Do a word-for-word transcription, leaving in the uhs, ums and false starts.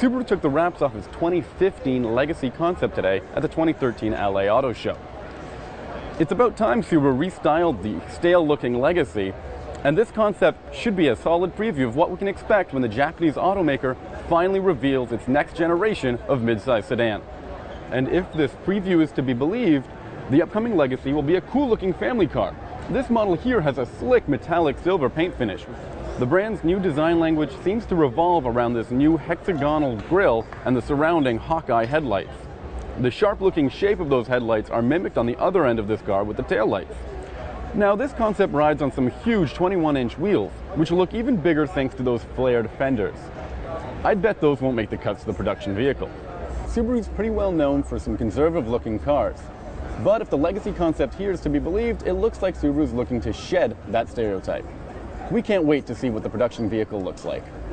Subaru took the wraps off its twenty fifteen Legacy concept today at the twenty thirteen L A Auto Show. It's about time Subaru restyled the stale-looking Legacy, and this concept should be a solid preview of what we can expect when the Japanese automaker finally reveals its next generation of midsize sedan. And if this preview is to be believed, the upcoming Legacy will be a cool-looking family car. This model here has a slick metallic silver paint finish. The brand's new design language seems to revolve around this new hexagonal grille and the surrounding Hawkeye headlights. The sharp-looking shape of those headlights are mimicked on the other end of this car with the taillights. Now, this concept rides on some huge twenty-one inch wheels, which will look even bigger thanks to those flared fenders. I'd bet those won't make the cuts to the production vehicle. Subaru's pretty well known for some conservative-looking cars. But if the Legacy concept here is to be believed, it looks like Subaru's looking to shed that stereotype. We can't wait to see what the production vehicle looks like.